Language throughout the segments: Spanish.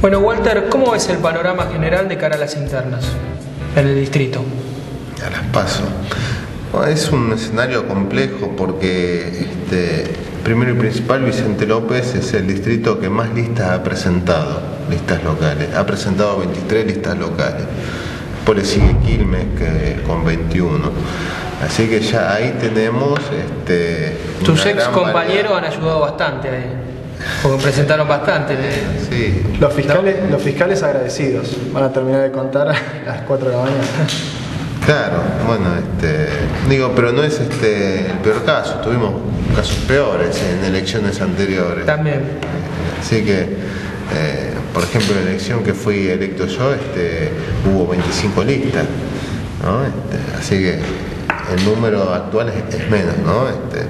Bueno, Walter, ¿cómo es el panorama general de cara a las internas en el distrito? A las PASO. Bueno, es un escenario complejo porque, primero y principal, Vicente López es el distrito que más listas ha presentado, listas locales. Ha presentado 23 listas locales. Después le sigue Quilmes con 21. Así que ya ahí tenemos... Tus ex compañeros han ayudado bastante ahí, porque presentaron bastante. Sí. Los fiscales agradecidos. Van a terminar de contar a las 4 de la mañana. Claro, bueno, pero no es el peor caso. Tuvimos casos peores en elecciones anteriores. También. Así que, por ejemplo, en la elección que fui electo yo, hubo 25 listas, ¿no? Así que el número actual es menos, ¿no?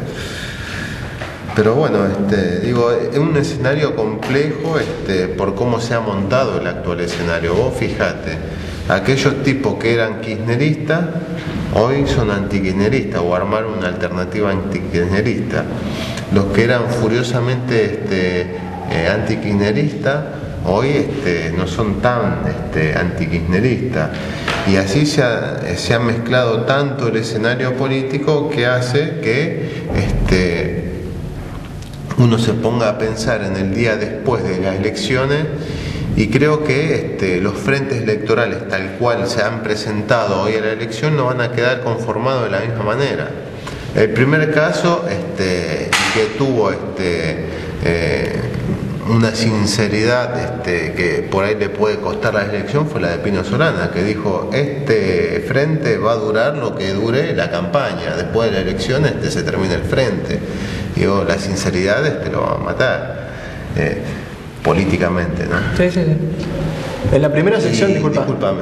Pero bueno, es un escenario complejo por cómo se ha montado el actual escenario. Vos fijate, aquellos tipos que eran kirchneristas hoy son antikirchneristas o armaron una alternativa antikirchnerista. Los que eran furiosamente antikirchneristas hoy no son tan antikirchneristas. Y así se ha mezclado tanto el escenario político que hace que uno se ponga a pensar en el día después de las elecciones, y creo que los frentes electorales tal cual se han presentado hoy a la elección no van a quedar conformados de la misma manera. El primer caso que tuvo una sinceridad que por ahí le puede costar la elección fue la de Pino Solana, que dijo: este frente va a durar lo que dure la campaña, después de la elección se termina el frente. Digo, la sinceridad lo va a matar políticamente, ¿no? Sí, sí, sí. En la primera sección, discúlpame,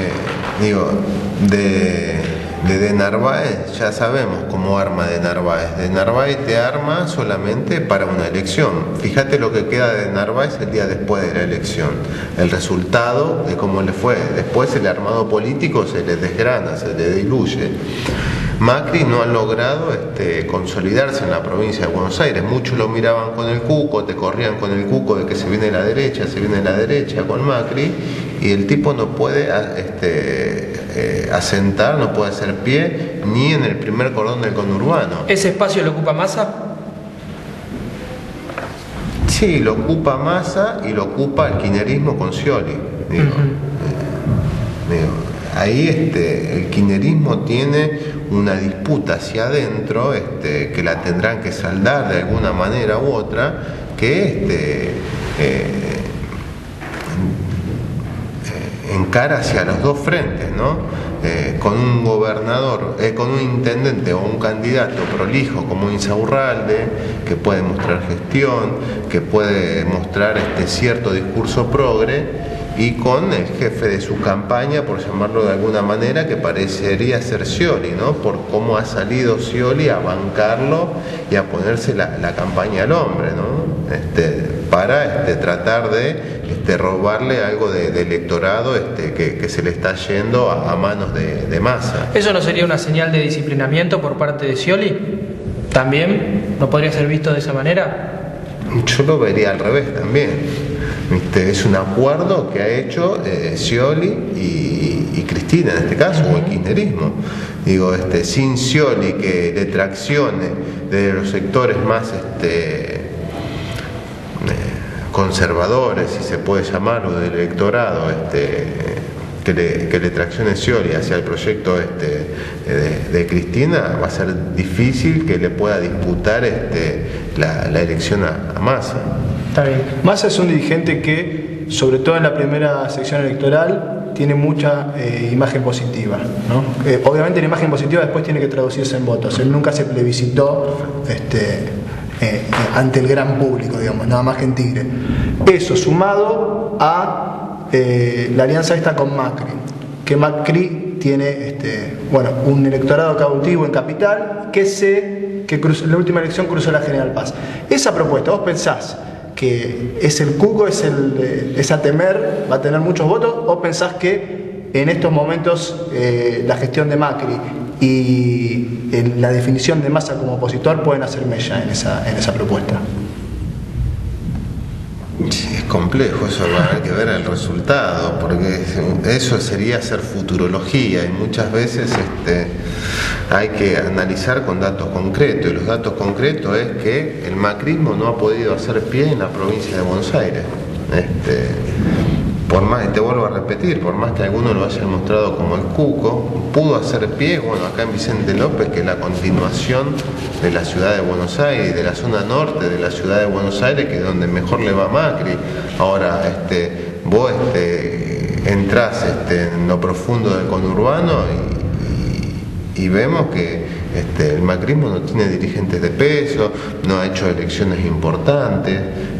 de Narváez, ya sabemos cómo arma de Narváez. De Narváez te arma solamente para una elección. Fíjate lo que queda de Narváez el día después de la elección. El resultado de cómo le fue. Después el armado político se le desgrana, se le diluye. Macri no ha logrado consolidarse en la provincia de Buenos Aires. Muchos lo miraban con el cuco, te corrían con el cuco de que se viene la derecha con Macri, y el tipo no puede asentar, no puede hacer pie ni en el primer cordón del conurbano. ¿Ese espacio lo ocupa Massa? Sí, lo ocupa Massa y lo ocupa el kirchnerismo con Scioli. Ahí el kirchnerismo tiene una disputa hacia adentro que la tendrán que saldar de alguna manera u otra, que encara hacia los dos frentes, ¿no? Con un gobernador, con un intendente o un candidato prolijo como Insaurralde, que puede mostrar gestión, que puede mostrar cierto discurso progre, y con el jefe de su campaña, por llamarlo de alguna manera, que parecería ser Scioli, ¿no? Por cómo ha salido Scioli a bancarlo y a ponerse la campaña al hombre, ¿no? Para tratar de robarle algo de electorado que se le está yendo a manos de Massa. ¿Eso no sería una señal de disciplinamiento por parte de Scioli? ¿También? ¿No podría ser visto de esa manera? Yo lo vería al revés también. Es un acuerdo que ha hecho Scioli y Cristina, en este caso, o el kirchnerismo. Digo, sin Scioli que le traccione de los sectores más conservadores, si se puede llamar, o del electorado, que le traccione Scioli hacia el proyecto de Cristina, va a ser difícil que le pueda disputar la elección a Massa. Está bien. Massa es un dirigente que, sobre todo en la primera sección electoral, tiene mucha imagen positiva, ¿no? Obviamente la imagen positiva después tiene que traducirse en votos. Él nunca se plebiscitó ante el gran público, digamos, nada más que en Tigre. Eso sumado a la alianza esta con Macri, que Macri tiene un electorado cautivo en Capital que la última elección cruzó la General Paz. Esa propuesta, ¿vos pensás que es el cuco, es a temer, va a tener muchos votos, o pensás que en estos momentos la gestión de Macri y la definición de Massa como opositor pueden hacer mella en esa propuesta? Es complejo, eso hay que ver el resultado, porque eso sería hacer futurología y muchas veces hay que analizar con datos concretos, y los datos concretos es que el macrismo no ha podido hacer pie en la provincia de Buenos Aires. Por más, y te vuelvo a repetir, por más que algunos lo hayan mostrado como el cuco, pudo hacer pie, bueno, acá en Vicente López, que es la continuación de la ciudad de Buenos Aires, de la zona norte de la ciudad de Buenos Aires, que es donde mejor le va a Macri. Ahora, vos entrás en lo profundo del conurbano y vemos que el macrismo no tiene dirigentes de peso, no ha hecho elecciones importantes.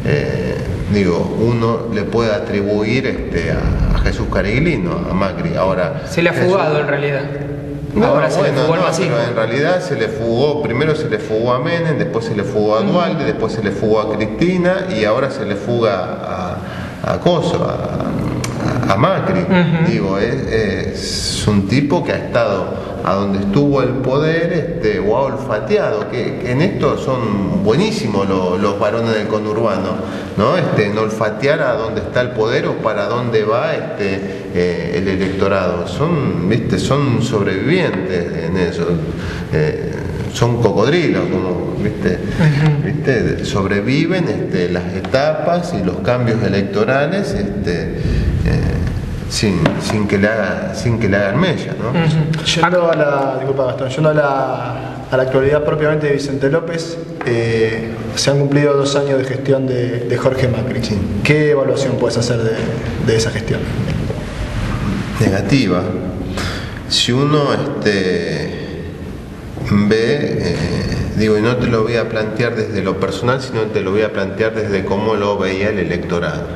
Uno le puede atribuir a Jesús Cariglino, a Macri. Ahora, se le ha fugado en realidad. Ahora se le fugó al masismo. Pero en realidad se le fugó, primero se le fugó a Menem, después se le fugó a Dualde, después se le fugó a Cristina y ahora se le fuga a Macri. Es un tipo que ha estado a donde estuvo el poder o ha olfateado, que en esto son buenísimos los varones del conurbano, ¿no? En olfatear a dónde está el poder o para dónde va el electorado. Son sobrevivientes en eso. Son cocodrilos, como sobreviven las etapas y los cambios electorales sin que le hagan mella, ¿no? Yendo a la, disculpa Gastón, yendo a la actualidad propiamente de Vicente López, se han cumplido 2 años de gestión de Jorge Macri. Sí. ¿Qué evaluación puedes hacer de esa gestión? Negativa. Si uno ve, y no te lo voy a plantear desde lo personal, sino te lo voy a plantear desde cómo lo veía el electorado.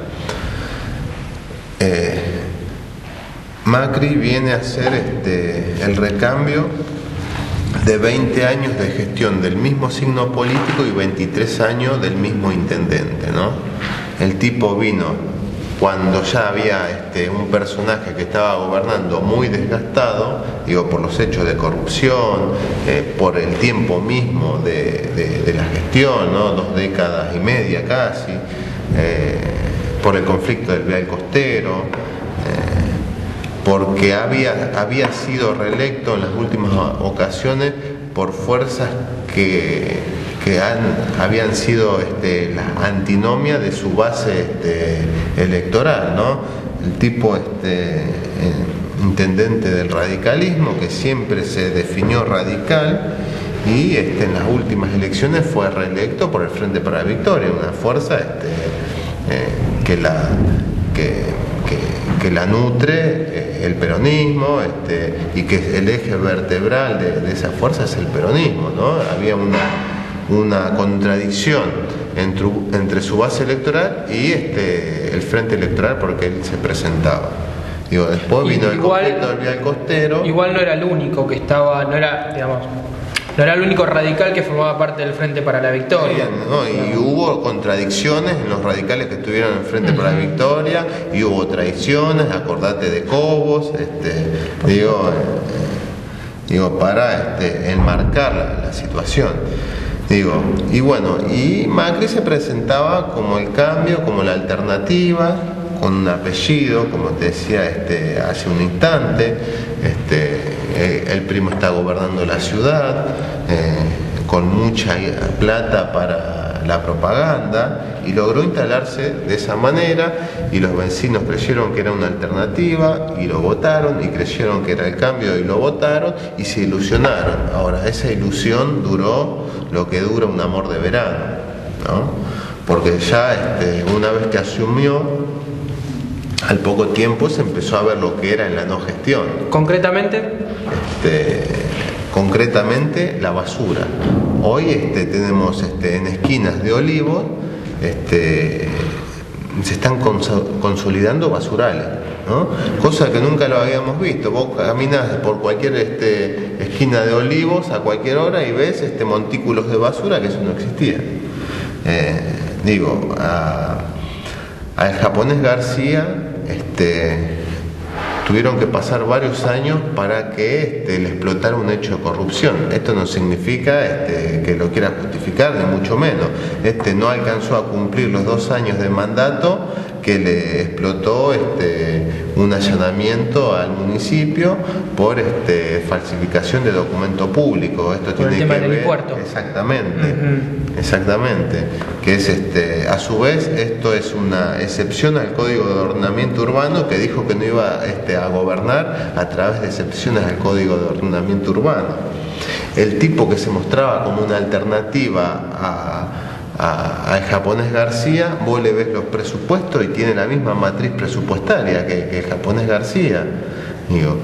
Macri viene a hacer el recambio de 20 años de gestión del mismo signo político y 23 años del mismo intendente, ¿no? El tipo vino cuando ya había un personaje que estaba gobernando muy desgastado, por los hechos de corrupción, por el tiempo mismo de la gestión, ¿no? 2 décadas y media casi, por el conflicto del vial costero, porque había sido reelecto en las últimas ocasiones por fuerzas que habían sido la antinomia de su base electoral, ¿no? El tipo intendente del radicalismo, que siempre se definió radical, y en las últimas elecciones fue reelecto por el Frente para la Victoria, una fuerza que la nutre el peronismo, y que el eje vertebral de esa fuerza es el peronismo, ¿no? Había una contradicción entre su base electoral y el frente electoral porque él se presentaba. Después vino el conflicto del vial costero. Igual no era el único que estaba, no era el único radical que formaba parte del Frente para la Victoria. Y hubo contradicciones en los radicales que estuvieron en el Frente para la Victoria, y hubo traiciones, acordate de Cobos, para enmarcar la situación. Y Macri se presentaba como el cambio, como la alternativa, con un apellido, como te decía hace un instante. El primo está gobernando la ciudad, con mucha plata para la propaganda, y logró instalarse de esa manera, y los vecinos creyeron que era una alternativa y lo votaron, y creyeron que era el cambio y lo votaron, y se ilusionaron. Ahora, esa ilusión duró lo que dura un amor de verano, ¿no? Porque ya una vez que asumió, al poco tiempo se empezó a ver lo que era en la no gestión. ¿Concretamente? La basura. Hoy tenemos en esquinas de Olivos se están consolidando basurales, ¿no? Cosa que nunca lo habíamos visto. Vos caminás por cualquier esquina de Olivos a cualquier hora y ves montículos de basura, que eso no existía. Al japonés García tuvieron que pasar varios años para que le explotara un hecho de corrupción. Esto no significa que lo quiera justificar, ni mucho menos. No alcanzó a cumplir los 2 años de mandato que le explotó un allanamiento al municipio por falsificación de documento público. Esto por tiene el tema que del ver impuesto. exactamente, exactamente, que es a su vez esto es una excepción al Código de Ordenamiento Urbano, que dijo que no iba a gobernar a través de excepciones al Código de Ordenamiento Urbano. El tipo que se mostraba como una alternativa al japonés García, vos le ves los presupuestos y tiene la misma matriz presupuestaria que el japonés García. Digo,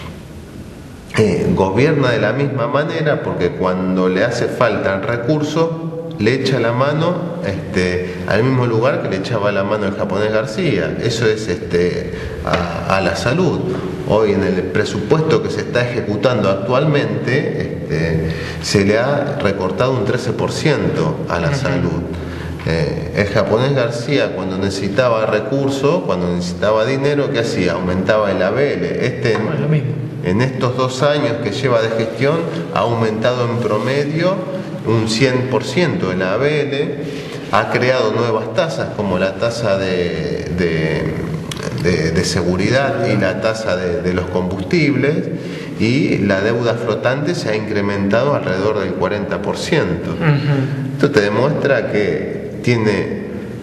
gobierna de la misma manera, porque cuando le hace falta el recurso le echa la mano al mismo lugar que le echaba la mano el japonés García. Eso es a la salud. Hoy en el presupuesto que se está ejecutando actualmente se le ha recortado un 13% a la salud. El japonés García, cuando necesitaba recursos, cuando necesitaba dinero, ¿qué hacía? Aumentaba el ABL. Lo mismo. En estos 2 años que lleva de gestión ha aumentado en promedio un 100% el ABL, ha creado nuevas tasas como la tasa de seguridad y la tasa de los combustibles, y la deuda flotante se ha incrementado alrededor del 40%. Esto te demuestra que tiene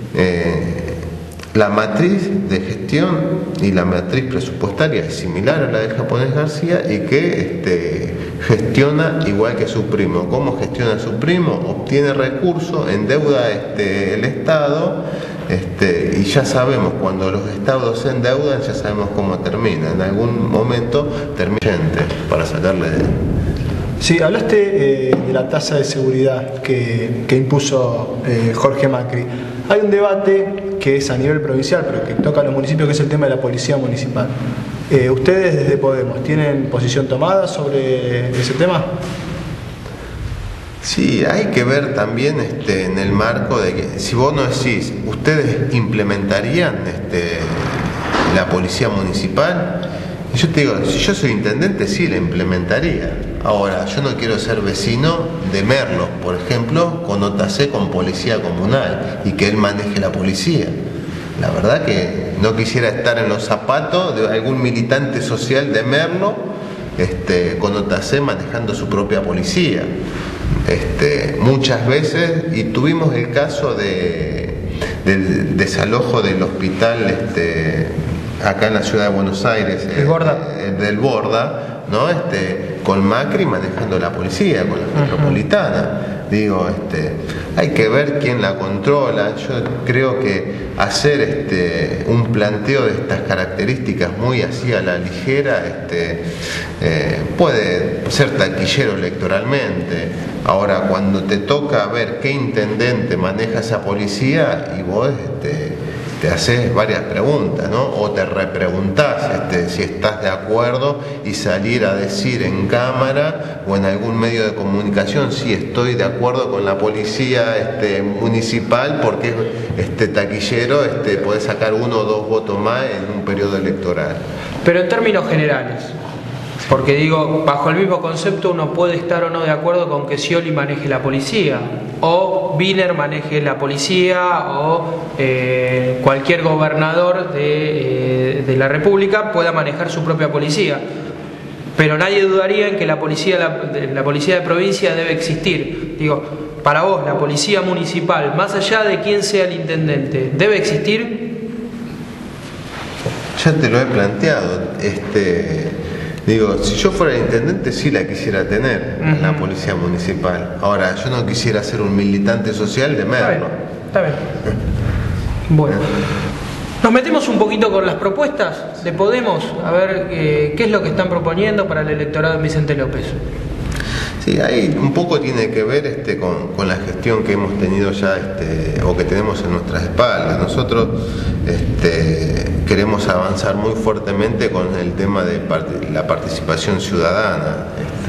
la matriz de gestión y la matriz presupuestaria es similar a la del japonés García, y que gestiona igual que su primo. ¿Cómo gestiona su primo? Obtiene recursos, endeuda el Estado, y ya sabemos, cuando los estados se endeudan, ya sabemos cómo termina. En algún momento termina para sacarle de... Sí, hablaste de la tasa de seguridad que impuso Jorge Macri. Hay un debate que es a nivel provincial, pero que toca a los municipios, que es el tema de la policía municipal. ¿Ustedes desde Podemos tienen posición tomada sobre ese tema? Sí, hay que ver también en el marco de que, si vos no decís, ¿ustedes implementarían la policía municipal? Y yo te digo, si yo soy intendente, sí la implementaría. Ahora, yo no quiero ser vecino de Merlo, por ejemplo, con OTAC, con policía comunal, y que él maneje la policía. La verdad que no quisiera estar en los zapatos de algún militante social de Merlo, con OTAC manejando su propia policía. Muchas veces, y tuvimos el caso del desalojo del hospital acá en la ciudad de Buenos Aires, del Borda, ¿no? Con Macri manejando la policía, con la metropolitana. Digo, hay que ver quién la controla. Yo creo que hacer un planteo de estas características muy así a la ligera puede ser taquillero electoralmente. Ahora, cuando te toca ver qué intendente maneja esa policía, y vos te haces varias preguntas, ¿no? O te repreguntás si estás de acuerdo, y salir a decir en cámara o en algún medio de comunicación: sí, estoy de acuerdo con la policía municipal, porque taquillero podés sacar 1 o 2 votos más en un periodo electoral. Pero en términos generales, porque digo, bajo el mismo concepto uno puede estar o no de acuerdo con que Scioli maneje la policía, o Wiener maneje la policía, o cualquier gobernador de la República pueda manejar su propia policía. Pero nadie dudaría en que la policía de provincia debe existir. Digo, para vos, la policía municipal, más allá de quién sea el intendente, ¿debe existir? Ya te lo he planteado. Digo, si yo fuera el intendente, sí la quisiera tener, la policía municipal. Ahora, yo no quisiera ser un militante social de Merlo. Está bien. Bueno, nos metemos un poquito con las propuestas de Podemos, a ver qué es lo que están proponiendo para el electorado de Vicente López. Sí, ahí un poco tiene que ver con la gestión que hemos tenido ya, o que tenemos en nuestras espaldas. Nosotros queremos avanzar muy fuertemente con el tema de la participación ciudadana.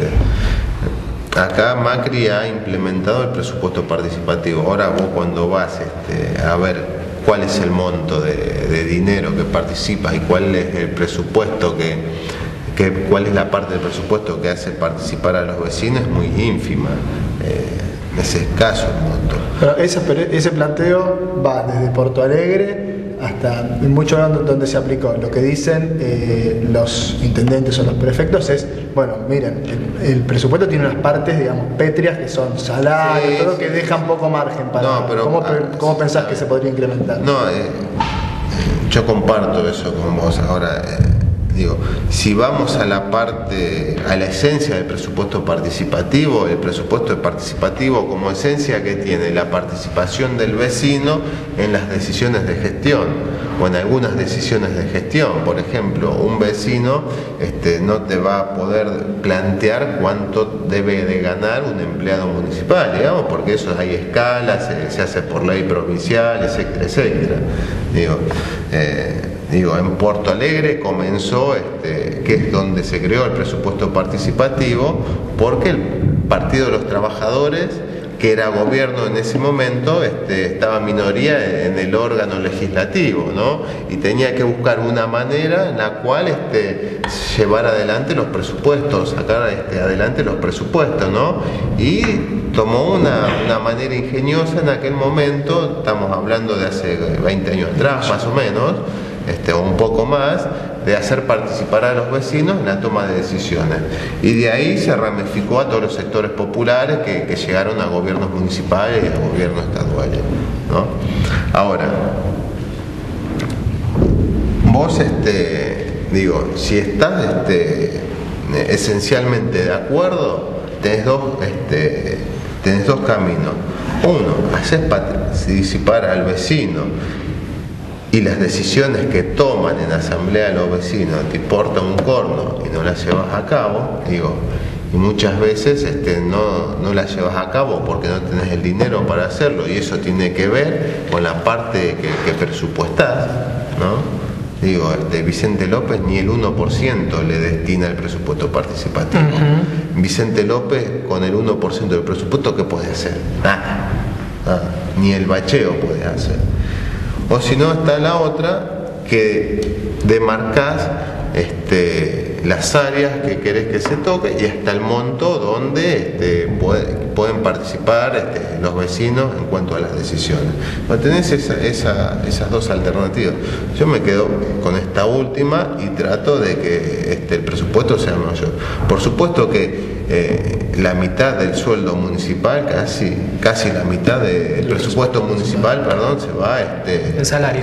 Acá Macri ha implementado el presupuesto participativo. Ahora vos, cuando vas a ver cuál es el monto de dinero que participa y cuál es el presupuesto cuál es la parte del presupuesto que hace participar a los vecinos, es muy ínfima, es escaso el monto. Pero ese planteo va desde Porto Alegre hasta en muchos lados donde se aplicó. Lo que dicen los intendentes o los prefectos es, bueno, miren, el presupuesto tiene unas partes, digamos, pétreas, que son salarios, todo, que dejan poco margen para... No, pero, ¿Cómo pensás que se podría incrementar? No, yo comparto eso con vos. Ahora, digo, si vamos a la parte, a la esencia del presupuesto participativo, el presupuesto participativo como esencia que tiene la participación del vecino en las decisiones de gestión o en algunas decisiones de gestión. Por ejemplo, un vecino no te va a poder plantear cuánto debe de ganar un empleado municipal, digamos, porque eso hay escalas, se hace por ley provincial, etcétera, etcétera. Digo, en Porto Alegre comenzó, que es donde se creó el presupuesto participativo, porque el Partido de los Trabajadores, que era gobierno en ese momento, estaba minoría en el órgano legislativo, ¿no? Y tenía que buscar una manera en la cual llevar adelante los presupuestos, sacar adelante los presupuestos, ¿no? Y tomó una manera ingeniosa en aquel momento, estamos hablando de hace 20 años atrás, más o menos, o un poco más, de hacer participar a los vecinos en la toma de decisiones. Y de ahí se ramificó a todos los sectores populares que llegaron a gobiernos municipales y a gobiernos estaduales, ¿no? Ahora, vos, digo, si estás esencialmente de acuerdo, tenés dos caminos. Uno, haces participar al vecino y las decisiones que toman en asamblea los vecinos te importa un corno y no las llevas a cabo, digo, y muchas veces no las llevas a cabo porque no tenés el dinero para hacerlo, y eso tiene que ver con la parte que presupuestás, ¿no? Digo, Vicente López ni el 1% le destina el presupuesto participativo. Vicente López, con el 1% del presupuesto, ¿qué puede hacer? Nada. Ni el bacheo puede hacer. O si no, está la otra, que demarcás las áreas que querés que se toque y hasta el monto donde pueden participar los vecinos en cuanto a las decisiones. No tenés esas dos alternativas. Yo me quedo con esta última y trato de que el presupuesto sea mayor. Por supuesto que la mitad del sueldo municipal, casi la mitad del presupuesto municipal, perdón, se va en salario.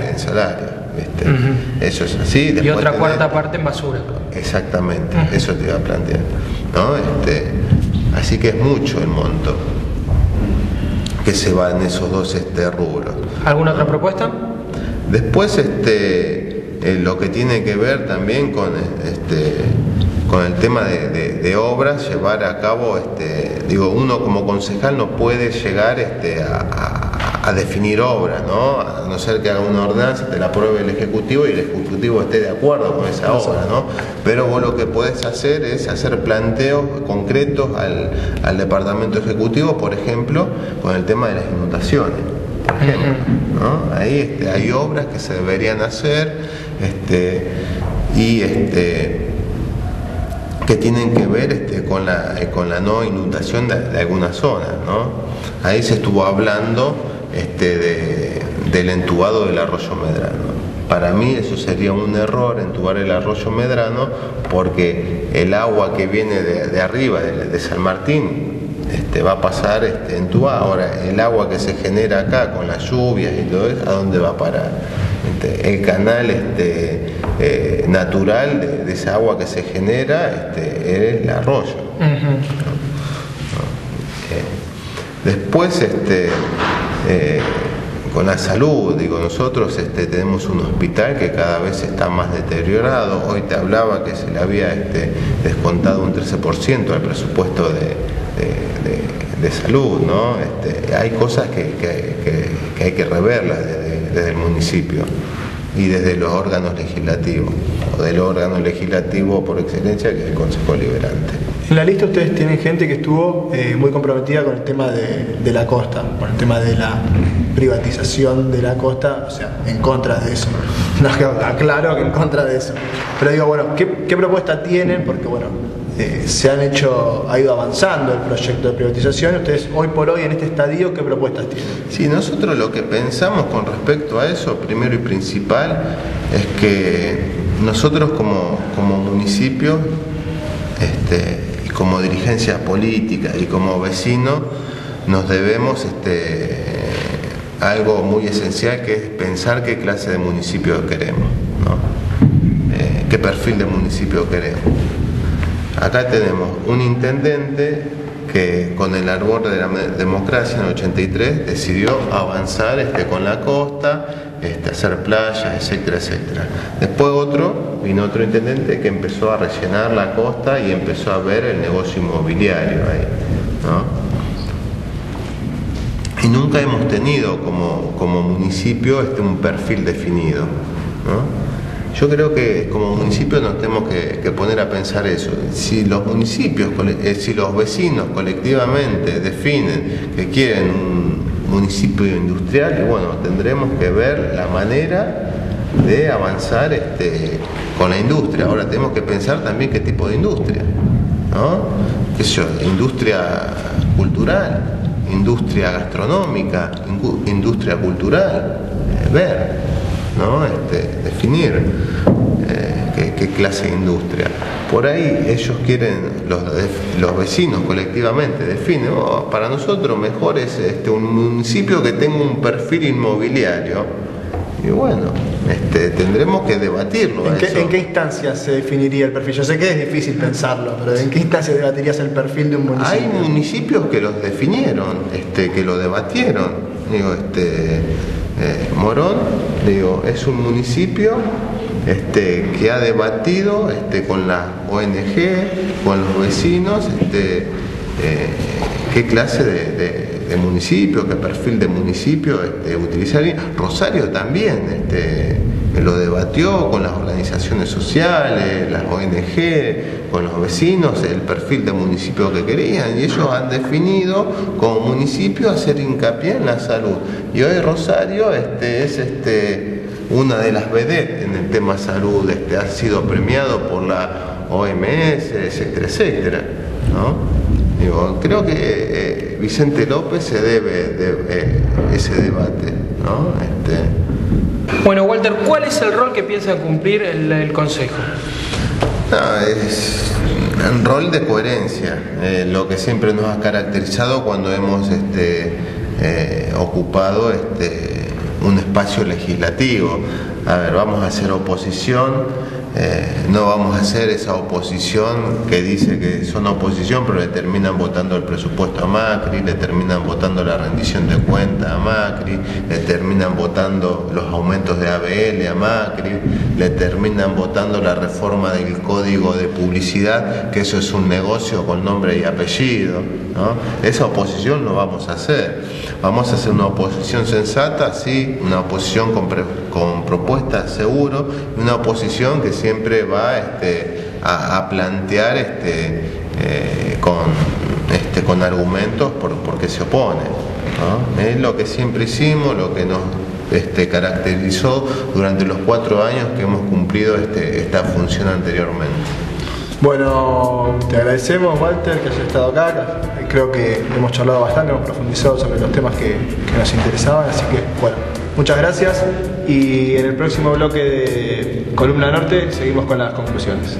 Eso es así. Y otra cuarta parte en basura. Exactamente, eso te iba a plantear, ¿no? Así que es mucho el monto que se va en esos dos rubros. ¿Alguna otra propuesta? Después, lo que tiene que ver también con el tema de obras, llevar a cabo, digo, uno como concejal no puede llegar a definir obras, ¿no? A no ser que haga una ordenanza, te la apruebe el Ejecutivo y el Ejecutivo esté de acuerdo con esa obra, ¿no? Pero vos lo que podés hacer es hacer planteos concretos al Departamento Ejecutivo, por ejemplo, con el tema de las inundaciones, por ejemplo, ¿no? Ahí hay obras que se deberían hacer, que tienen que ver con la no inundación de algunas zonas, ¿no? Ahí se estuvo hablando del entubado del arroyo Medrano. Para mí eso sería un error, entubar el arroyo Medrano, porque el agua que viene de arriba, de San Martín, va a pasar entubada. Ahora, el agua que se genera acá con las lluvias y todo eso, ¿a dónde va a parar? El canal natural de esa agua que se genera es el arroyo. Después, con la salud, digo, nosotros tenemos un hospital que cada vez está más deteriorado. Hoy te hablaba que se le había descontado un 13% al presupuesto de salud, ¿no? Hay cosas que hay que reverlas desde el municipio y desde los órganos legislativos, o del órgano legislativo por excelencia, que es el Consejo Liberante. En la lista ustedes tienen gente que estuvo muy comprometida con el tema de la costa, con el tema de privatización de la costa, o sea, en contra de eso. No, aclaro que en contra de eso. Pero digo, bueno, ¿qué propuesta tienen? Porque bueno, ha ido avanzando el proyecto de privatización. Ustedes hoy por hoy en este estadio, ¿qué propuestas tienen? Sí, nosotros lo que pensamos con respecto a eso, primero y principal, es que nosotros como municipio, y como dirigencia política y como vecinos, nos debemos algo muy esencial, que es pensar qué clase de municipio queremos, ¿no? Qué perfil de municipio queremos. Acá tenemos un intendente que con el ardor de la democracia en el 83 decidió avanzar con la costa, hacer playas, etcétera, etcétera. Después vino otro intendente que empezó a rellenar la costa y empezó a ver el negocio inmobiliario ahí, ¿no? Y nunca hemos tenido como municipio un perfil definido, ¿no? Yo creo que como municipio nos tenemos que poner a pensar eso. Si los municipios, si los vecinos colectivamente definen que quieren un municipio industrial, y bueno, tendremos que ver la manera de avanzar con la industria. Ahora tenemos que pensar también qué tipo de industria, ¿no? ¿Qué sé yo? Industria cultural, industria gastronómica, industria cultural, ¿no? Definir qué clase de industria. Por ahí ellos quieren, los vecinos colectivamente definen, para nosotros mejor es un municipio que tenga un perfil inmobiliario. Y bueno, tendremos que debatirlo. ¿En qué instancia se definiría el perfil? Yo sé que es difícil pensarlo, pero ¿en qué instancia debatirías el perfil de un municipio? Hay municipios que los definieron, que lo debatieron. Digo, Morón, es un municipio que ha debatido con la ONG, con los vecinos, qué clase de municipio, qué perfil de municipio utilizaría. Rosario también lo debatió con las organizaciones sociales, las ONG, con los vecinos, el perfil de municipio que querían, y ellos han definido como municipio hacer hincapié en la salud. Y hoy Rosario es una de las vedettes en el tema salud, ha sido premiado por la OMS, etcétera, etcétera, ¿no? Creo que Vicente López se debe ese debate, ¿no? Bueno, Walter, ¿cuál es el rol que piensa cumplir el Consejo? Es un rol de coherencia, lo que siempre nos ha caracterizado cuando hemos ocupado un espacio legislativo. A ver, vamos a hacer oposición. No vamos a hacer esa oposición que dice que son oposición, pero le terminan votando el presupuesto a Macri, le terminan votando la rendición de cuentas a Macri, le terminan votando los aumentos de ABL a Macri, le terminan votando la reforma del código de publicidad, que eso es un negocio con nombre y apellido, ¿no? Esa oposición no vamos a hacer. Vamos a hacer una oposición sensata, sí, una oposición con propuestas seguro, y una oposición que siempre va a plantear con argumentos por qué se opone, ¿no? Es lo que siempre hicimos, lo que nos caracterizó durante los 4 años que hemos cumplido esta función anteriormente. Bueno, te agradecemos, Walter, que hayas estado acá. Creo que hemos charlado bastante, hemos profundizado sobre los temas que nos interesaban, así que bueno, muchas gracias, y en el próximo bloque de Columna Norte seguimos con las conclusiones.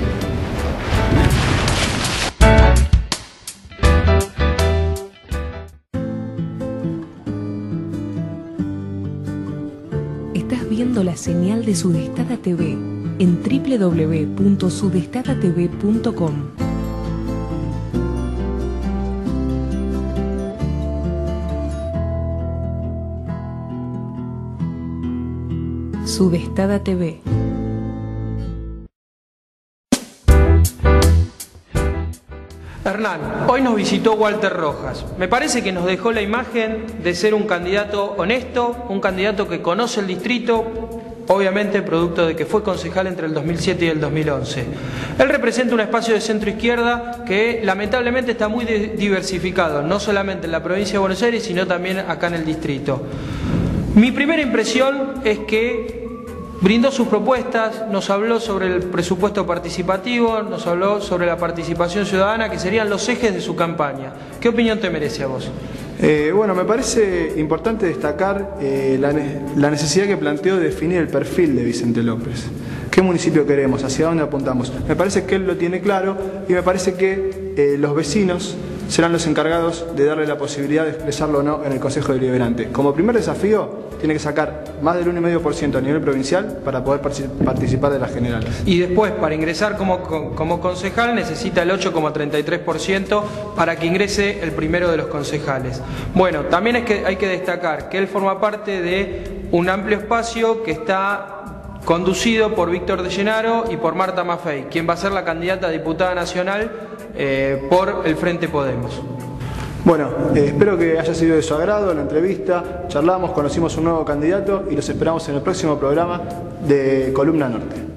Estás viendo la señal de Sudestada TV en www.sudestadatv.com. Sudestada TV. Hernán, hoy nos visitó Walter Rojas. Me parece que nos dejó la imagen de ser un candidato honesto, un candidato que conoce el distrito, obviamente producto de que fue concejal entre el 2007 y el 2011. Él representa un espacio de centro-izquierda que lamentablemente está muy diversificado, no solamente en la provincia de Buenos Aires, sino también acá en el distrito. Mi primera impresión es que brindó sus propuestas, nos habló sobre el presupuesto participativo, nos habló sobre la participación ciudadana, que serían los ejes de su campaña. ¿Qué opinión te merece a vos? Bueno, me parece importante destacar la necesidad que planteó de definir el perfil de Vicente López. ¿Qué municipio queremos? ¿Hacia dónde apuntamos? Me parece que él lo tiene claro y me parece que los vecinos serán los encargados de darle la posibilidad de expresarlo o no en el Consejo Deliberante. Como primer desafío, tiene que sacar más del 1,5% a nivel provincial para poder participar de las generales. Y después, para ingresar como concejal, necesita el 8,33% para que ingrese el primero de los concejales. Bueno, también hay que destacar que él forma parte de un amplio espacio que está conducido por Víctor de Llenaro y por Marta Maffei, quien va a ser la candidata a diputada nacional por el Frente Podemos. Bueno, espero que haya sido de su agrado la entrevista, charlamos, conocimos un nuevo candidato y los esperamos en el próximo programa de Columna Norte.